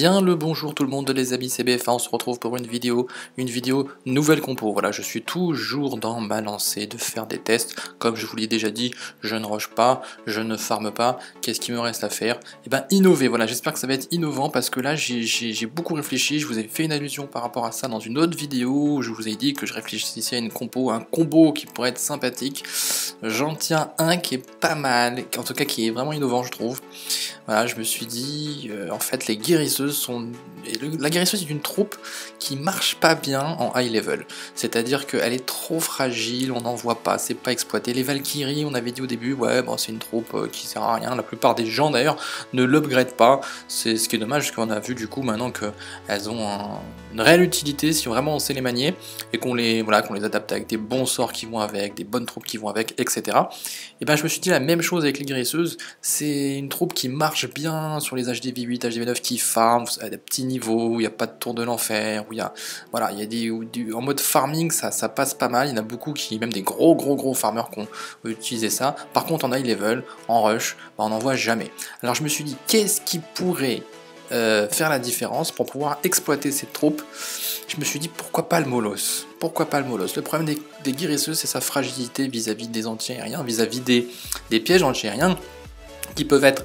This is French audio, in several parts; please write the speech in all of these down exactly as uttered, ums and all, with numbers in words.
Bien le bonjour tout le monde les amis, c'est B F A, on se retrouve pour une vidéo, une vidéo nouvelle compo. Voilà, je suis toujours dans ma lancée de faire des tests. Comme je vous l'ai déjà dit, je ne rush pas, je ne farme pas. Qu'est-ce qu'il me reste à faire? Eh ben innover, voilà, j'espère que ça va être innovant parce que là j'ai beaucoup réfléchi. Je vous ai fait une allusion par rapport à ça dans une autre vidéo où je vous ai dit que je réfléchissais à une compo, un combo qui pourrait être sympathique. J'en tiens un qui est pas mal, en tout cas qui est vraiment innovant je trouve. Voilà, je me suis dit, euh, en fait, les guérisseuses sont... Et le, la guérisseuse est une troupe qui marche pas bien en high level. C'est-à-dire qu'elle est trop fragile, on n'en voit pas, c'est pas exploité. Les Valkyries, on avait dit au début, ouais, bon, c'est une troupe euh, qui sert à rien. La plupart des gens, d'ailleurs, ne l'upgradent pas. C'est ce qui est dommage, parce qu'on a vu, du coup, maintenant qu'elles ont un, une réelle utilité, si vraiment on sait les manier, et qu'on les, voilà, qu'on les adapte avec des bons sorts qui vont avec, des bonnes troupes qui vont avec, et cetera. Et ben, je me suis dit la même chose avec les guérisseuses. C'est une troupe qui marche bien sur les H D V huit, H D V neuf, qui farm à des petits niveaux, où il n'y a pas de tour de l'enfer, où il y a, voilà, il y a des, où, du, en mode farming, ça, ça passe pas mal. Il y en a beaucoup qui, même des gros gros gros farmers qui ont utilisé ça. Par contre, en high level, en rush, bah, on n'en voit jamais. Alors je me suis dit, qu'est-ce qui pourrait euh, faire la différence pour pouvoir exploiter cette troupe? Je me suis dit, pourquoi pas le Molos? Pourquoi pas le Molos? Le problème des, des guérisseuses, c'est sa fragilité vis-à-vis des anti-aériens, vis-à-vis des, des pièges anti-aériens, qui peuvent être,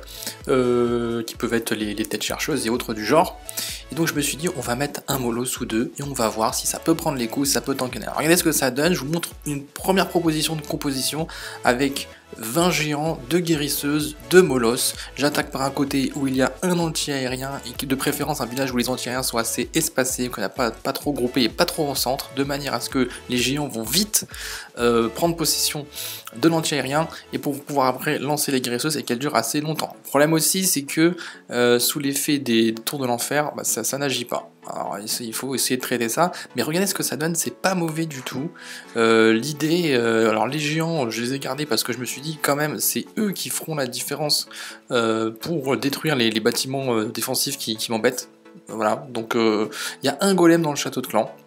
euh, qui peuvent être les, les têtes chercheuses et autres du genre. Et donc je me suis dit, on va mettre un Molos ou deux, et on va voir si ça peut prendre les coups, si ça peut tanker. Alors regardez ce que ça donne, je vous montre une première proposition de composition avec vingt géants, deux guérisseuses, deux Molos. J'attaque par un côté où il y a un anti-aérien, et de préférence un village où les anti-aériens sont assez espacés, qu'on n'a pas, pas trop groupé et pas trop en centre, de manière à ce que les géants vont vite euh, prendre possession de l'anti-aérien, et pour pouvoir après lancer les guérisseuses et qu'elles durent assez longtemps. Le problème aussi, c'est que euh, sous l'effet des tours de l'enfer, bah, ça, ça n'agit pas. Alors il faut essayer de traiter ça, mais regardez ce que ça donne, c'est pas mauvais du tout. Euh, L'idée, euh, alors les géants, je les ai gardés parce que je me suis dit quand même, c'est eux qui feront la différence euh, pour détruire les, les bâtiments euh, défensifs qui, qui m'embêtent. Voilà, donc il euh, y a un golem dans le château de clan.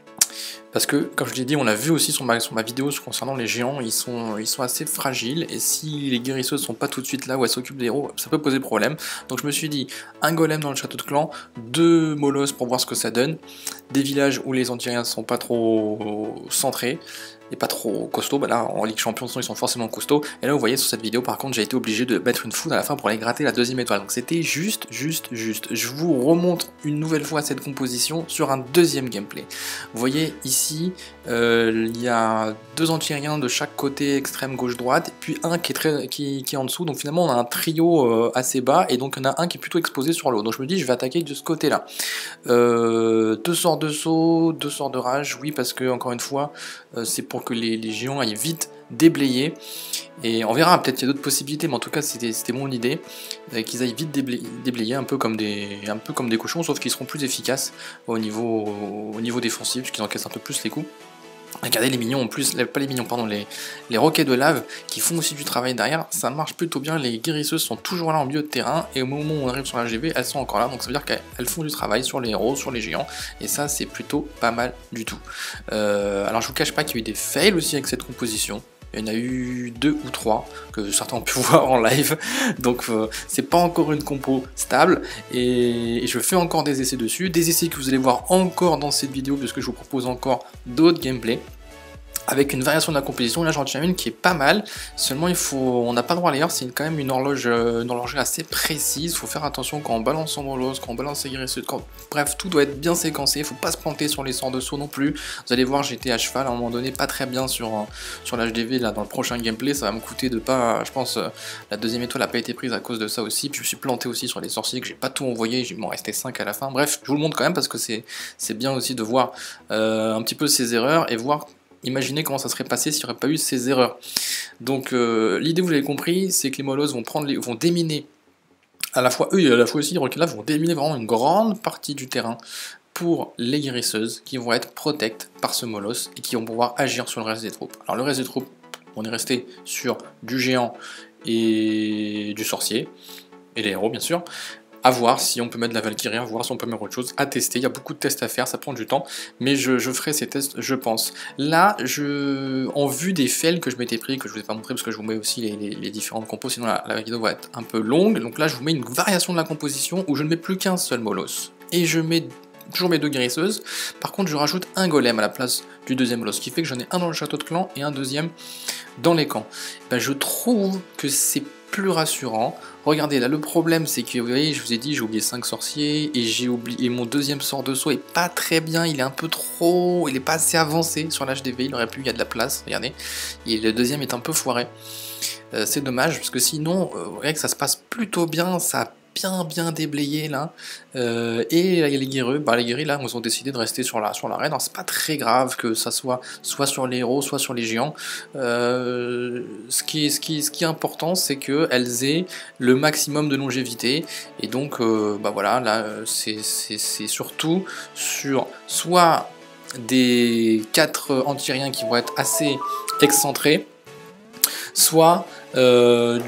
Parce que, comme je l'ai dit, on l'a vu aussi sur ma, sur ma vidéo concernant les géants, ils sont, ils sont assez fragiles, et si les guérisseuses sont pas tout de suite là où elles s'occupent des héros, ça peut poser problème. Donc je me suis dit, un golem dans le château de clan, deux molosses pour voir ce que ça donne, des villages où les anti-aériens sont pas trop centrés, et pas trop costauds, bah là en Ligue Champion ils sont forcément costauds, et là vous voyez sur cette vidéo par contre j'ai été obligé de mettre une foudre à la fin pour aller gratter la deuxième étoile, donc c'était juste, juste, juste. Je vous remontre une nouvelle fois cette composition sur un deuxième gameplay. Vous voyez ici, euh, il y a deux anti-aériens de chaque côté extrême gauche-droite, puis un qui est, très, qui, qui est en dessous, donc finalement on a un trio euh, assez bas, et donc il y en a un qui est plutôt exposé sur le haut, donc je me dis je vais attaquer de ce côté-là. Euh, deux sorts de saut, deux sorts de rage, oui parce que encore une fois, euh, c'est pour que les, les géants aillent vite déblayer, et on verra, peut-être qu'il y a d'autres possibilités, mais en tout cas c'était mon idée, euh, qu'ils aillent vite déblayer, déblayer un, peu comme des, un peu comme des cochons, sauf qu'ils seront plus efficaces au niveau, au niveau défensif, puisqu'ils encaissent un peu plus les coups. Regardez les mignons en plus, pas les mignons, pardon, les, les roquets de lave qui font aussi du travail derrière, ça marche plutôt bien, les guérisseuses sont toujours là en milieu de terrain, et au moment où on arrive sur la G V, elles sont encore là, donc ça veut dire qu'elles font du travail sur les héros, sur les géants, et ça c'est plutôt pas mal du tout. Euh, alors je vous cache pas qu'il y a eu des fails aussi avec cette composition. Il y en a eu deux ou trois que certains ont pu voir en live, donc euh, c'est pas encore une compo stable, et, et je fais encore des essais dessus, des essais que vous allez voir encore dans cette vidéo puisque je vous propose encore d'autres gameplays avec une variation de la composition. Là j'en tiens une qui est pas mal, seulement il faut, on n'a pas le droit à l'erreur, c'est quand même une horloge, une horlogerie assez précise, il faut faire attention quand on balance son molos, quand on balance ses guérisseuses, quand... bref tout doit être bien séquencé, il faut pas se planter sur les sorts de saut non plus. Vous allez voir, j'étais à cheval à un moment donné pas très bien sur, sur l'H D V, là dans le prochain gameplay, ça va me coûter de pas, je pense la deuxième étoile n'a pas été prise à cause de ça aussi, puis je me suis planté aussi sur les sorciers que j'ai pas tout envoyé, il m'en restait cinq à la fin, bref je vous le montre quand même parce que c'est bien aussi de voir euh, un petit peu ces erreurs et voir. Imaginez comment ça serait passé s'il n'y aurait pas eu ces erreurs. Donc euh, l'idée, vous l'avez compris, c'est que les molosses vont prendre les, vont déminer à la fois eux et à la fois aussi les roquets vont déminer vraiment une grande partie du terrain pour les guérisseuses qui vont être protect par ce molosse et qui vont pouvoir agir sur le reste des troupes. Alors le reste des troupes, on est resté sur du géant et du sorcier et les héros bien sûr. À voir si on peut mettre de la Valkyrie, à voir si on peut mettre autre chose, à tester. Il y a beaucoup de tests à faire, ça prend du temps, mais je, je ferai ces tests, je pense. Là, je, en vue des fails que je m'étais pris, que je ne vous ai pas montré parce que je vous mets aussi les, les, les différentes compos, sinon la, la vidéo va être un peu longue. Donc là, je vous mets une variation de la composition où je ne mets plus qu'un seul Molos. Et je mets toujours mes deux guérisseuses. Par contre, je rajoute un golem à la place du deuxième Molos, ce qui fait que j'en ai un dans le château de clan et un deuxième dans les camps. Ben, je trouve que c'est plus rassurant. Regardez, là, le problème, c'est que, vous voyez, je vous ai dit, j'ai oublié cinq sorciers, et j'ai oublié, et mon deuxième sort de saut est pas très bien, il est un peu trop, il est pas assez avancé sur l'H D V, il aurait pu, il y a de la place, regardez, et le deuxième est un peu foiré. Euh, c'est dommage, parce que sinon, euh, vous voyez que ça se passe plutôt bien, ça a bien bien déblayé là, euh, et les guerriers, bah les guerriers là, ils ont décidé de rester sur la sur l'arène. Alors c'est pas très grave que ça soit soit sur les héros, soit sur les géants. Euh, ce qui est ce qui ce qui est important, c'est que elles aient le maximum de longévité, et donc euh, bah voilà, là c'est c'est surtout sur soit des quatre anti-riens qui vont être assez excentrés, soit euh,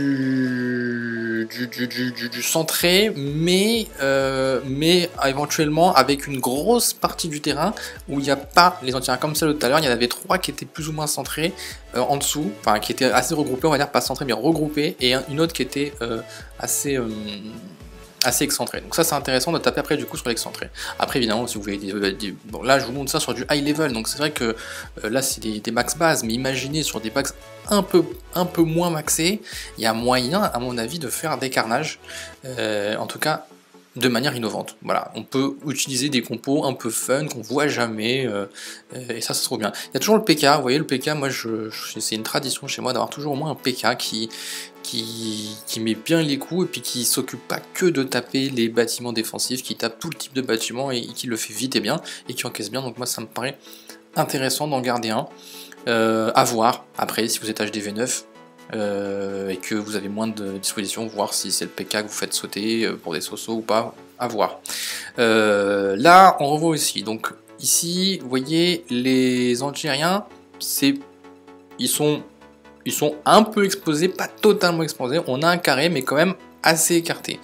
du, du, du, du, du, du centré, mais, euh, mais éventuellement avec une grosse partie du terrain où il n'y a pas les anti-riens comme celle de tout à l'heure. Il y en avait trois qui étaient plus ou moins centrés euh, en dessous, enfin qui étaient assez regroupés, on va dire pas centrés mais regroupés, et une autre qui était euh, assez... Euh, assez excentré. Donc ça c'est intéressant de taper après du coup sur l'excentré. Après évidemment si vous voulez des, des, bon là je vous montre ça sur du high level, donc c'est vrai que euh, là c'est des, des max bases, mais imaginez sur des max un peu, un peu moins maxés, il y a moyen à mon avis de faire des carnages, euh, en tout cas de manière innovante. Voilà, on peut utiliser des compos un peu fun qu'on voit jamais, euh, et ça c'est trop bien. Il y a toujours le P K, vous voyez le P K, moi je, je c'est une tradition chez moi d'avoir toujours au moins un P K qui Qui, qui met bien les coups et puis qui s'occupe pas que de taper les bâtiments défensifs, qui tape tout le type de bâtiment et, et qui le fait vite et bien et qui encaisse bien. Donc moi ça me paraît intéressant d'en garder un. Euh, à voir après si vous êtes H D V neuf euh, et que vous avez moins de disposition, voir si c'est le P K que vous faites sauter pour des sosos ou pas, à voir. Euh, là on revoit aussi, donc ici vous voyez les anti-aériens, c'est ils sont Ils sont un peu exposés, pas totalement exposés. On a un carré, mais quand même assez écarté.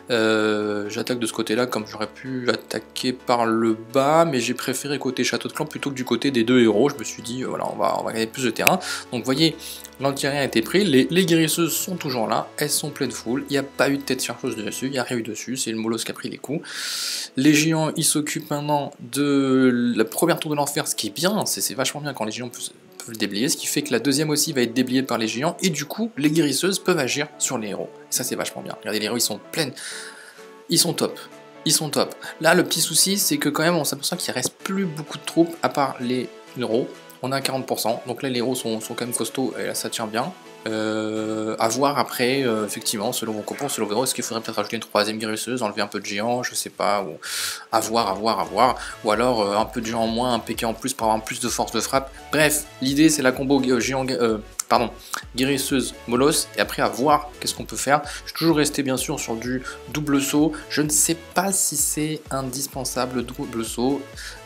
Euh, J'attaque de ce côté-là, comme j'aurais pu attaquer par le bas, mais j'ai préféré côté château de clan plutôt que du côté des deux héros. Je me suis dit, voilà, on va, on va gagner plus de terrain. Donc, vous voyez, l'anti-aérien a été pris. Les, les guérisseuses sont toujours là. Elles sont pleines full. Il n'y a pas eu de tête chercheuse dessus. Il n'y a rien eu dessus. C'est le Molos qui a pris les coups. Les géants, ils s'occupent maintenant de la première tour de l'enfer, ce qui est bien. C'est vachement bien quand les géants peuvent le déblayer, ce qui fait que la deuxième aussi va être déblayée par les géants, et du coup les guérisseuses peuvent agir sur les héros. Et ça c'est vachement bien. Regardez, les héros ils sont pleins, ils sont top, ils sont top. Là le petit souci c'est que quand même on s'aperçoit qu'il reste plus beaucoup de troupes à part les héros. On a quarante pour cent, donc là les héros sont, sont quand même costauds et là ça tient bien. Euh, à voir après, euh, effectivement, selon vos copains, selon vos héros, est-ce qu'il faudrait peut-être rajouter une troisième guérisseuse, enlever un peu de géant, je sais pas, ou à voir, à voir, à voir, ou alors euh, un peu de géant en moins, un P K en plus pour avoir plus de force de frappe. Bref, l'idée c'est la combo euh, géant, euh, pardon, guérisseuse Molos, et après à voir qu'est-ce qu'on peut faire. Je suis toujours resté bien sûr sur du double saut, je ne sais pas si c'est indispensable double saut.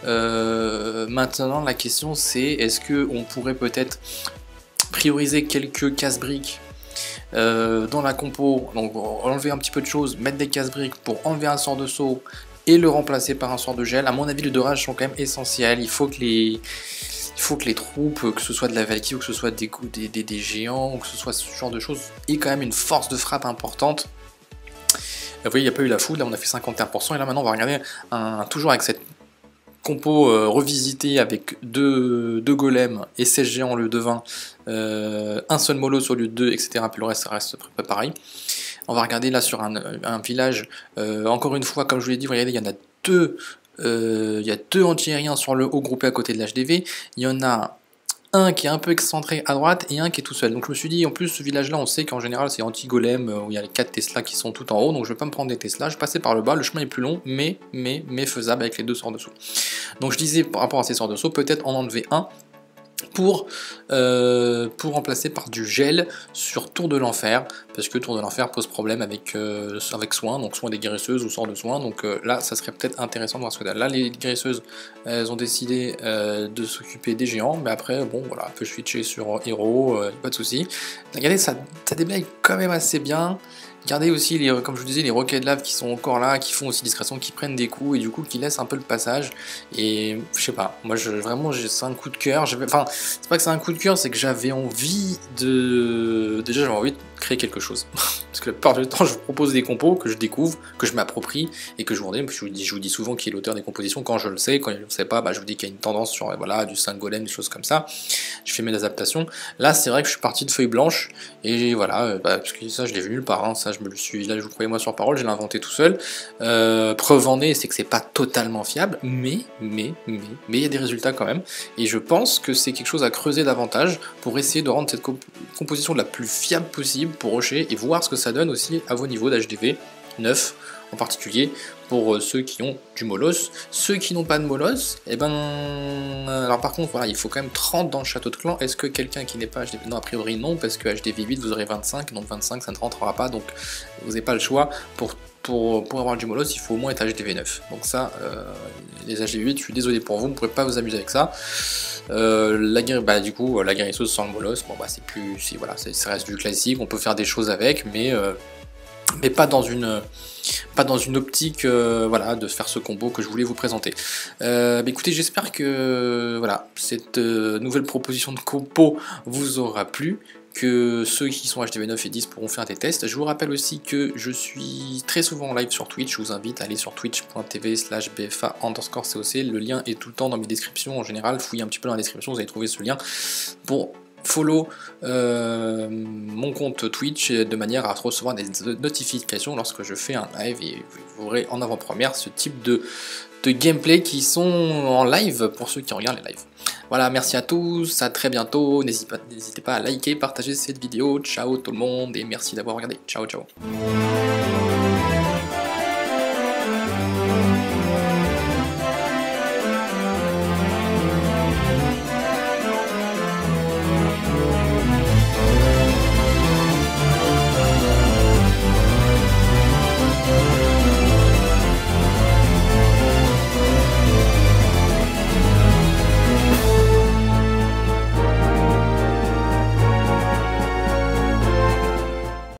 Euh, maintenant la question c'est est-ce que on pourrait peut-être prioriser quelques casse-briques euh, dans la compo, donc enlever un petit peu de choses, mettre des casse-briques pour enlever un sort de saut et le remplacer par un sort de gel. À mon avis, les deux rages sont quand même essentiels. Il faut que les, il faut que les troupes, que ce soit de la Valkyrie ou que ce soit des, des, des, des géants ou que ce soit ce genre de choses, aient quand même une force de frappe importante. Vous voyez, il n'y a pas eu la foudre, là on a fait cinquante et un pour cent, et là maintenant on va regarder un, toujours avec cette compo euh, revisité avec deux, deux golems et seize géants au lieu de vingt, euh, un seul Molos au lieu de deux, et cetera. Puis le reste, ça reste pas pareil. On va regarder là sur un, un village, euh, encore une fois, comme je vous l'ai dit, vous regardez, il y en a deux, euh, il y a deux anti-aériens sur le haut groupés à côté de l'H D V, il y en a un qui est un peu excentré à droite et un qui est tout seul. Donc je me suis dit, en plus ce village là on sait qu'en général c'est anti-golem, où il y a les quatre Tesla qui sont tout en haut, donc je vais pas me prendre des Tesla, je passais par le bas, le chemin est plus long, mais, mais, mais faisable avec les deux sorts de saut. Donc je disais par rapport à ces sorts de saut, peut-être en enlever un, pour, euh, pour remplacer par du gel sur Tour de l'Enfer, parce que Tour de l'Enfer pose problème avec, euh, avec soin, donc soin des guérisseuses ou sort de soin, donc euh, là ça serait peut-être intéressant de voir ce que là. Là les guérisseuses elles ont décidé euh, de s'occuper des géants, mais après bon voilà, on peut switcher sur héros, euh, pas de souci. Regardez, ça, ça déblaye quand même assez bien. Gardez aussi, les, comme je vous disais, les roquets de lave qui sont encore là, qui font aussi discrétion, qui prennent des coups et du coup qui laissent un peu le passage. Et je sais pas, moi je, vraiment c'est un coup de cœur. Enfin, c'est pas que c'est un coup de cœur, c'est que j'avais envie de. Déjà j'avais envie de créer quelque chose. Parce que la plupart du temps je vous propose des compos que je découvre, que je m'approprie et que je vous redonne. Je vous dis, je vous dis souvent qui est l'auteur des compositions quand je le sais, quand je ne le sais pas, bah, je vous dis qu'il y a une tendance sur voilà, du cinq golem, des choses comme ça. Je fais mes adaptations. Là c'est vrai que je suis parti de feuilles blanches et voilà, bah, parce que ça je l'ai vu nulle part, hein, ça je me le suis, là je vous croyez moi sur parole, je l'ai inventé tout seul. Euh, preuve en est, c'est que c'est pas totalement fiable, mais, mais, mais, mais il y a des résultats quand même, et je pense que c'est quelque chose à creuser davantage pour essayer de rendre cette comp composition la plus fiable possible pour Rocher, et voir ce que ça donne aussi à vos niveaux d'H D V neuf, en particulier pour ceux qui ont du Molos. Ceux qui n'ont pas de Molos, et eh ben... Alors par contre, voilà, il faut quand même trente dans le château de clan. Est-ce que quelqu'un qui n'est pas H D V... Non, a priori non, parce que H D V huit, vous aurez vingt-cinq, donc vingt-cinq, ça ne rentrera pas, donc vous n'avez pas le choix. Pour, pour, pour avoir du Molos, il faut au moins être H D V neuf. Donc ça, euh, les H D V huit, je suis désolé pour vous, vous ne pourrez pas vous amuser avec ça. Euh, la, bah, du coup, la guérisseuse sans le Molos, bon bah c'est plus... Voilà, ça reste du classique, on peut faire des choses avec, mais... Euh, mais pas dans une pas dans une optique euh, voilà, de faire ce combo que je voulais vous présenter. Euh, bah écoutez, j'espère que voilà, cette euh, nouvelle proposition de compo vous aura plu, que ceux qui sont H D V neuf et dix pourront faire des tests. Je vous rappelle aussi que je suis très souvent en live sur Twitch, je vous invite à aller sur twitch point t v slash b f a underscore c o c, le lien est tout le temps dans mes descriptions en général, fouillez un petit peu dans la description, vous allez trouver ce lien pour follow euh, mon compte Twitch de manière à recevoir des notifications lorsque je fais un live, et vous aurez en avant-première ce type de, de gameplay qui sont en live pour ceux qui regardent les lives. Voilà, merci à tous, à très bientôt, n'hésitez pas, n'hésitez pas à liker, partager cette vidéo, ciao tout le monde et merci d'avoir regardé, ciao ciao.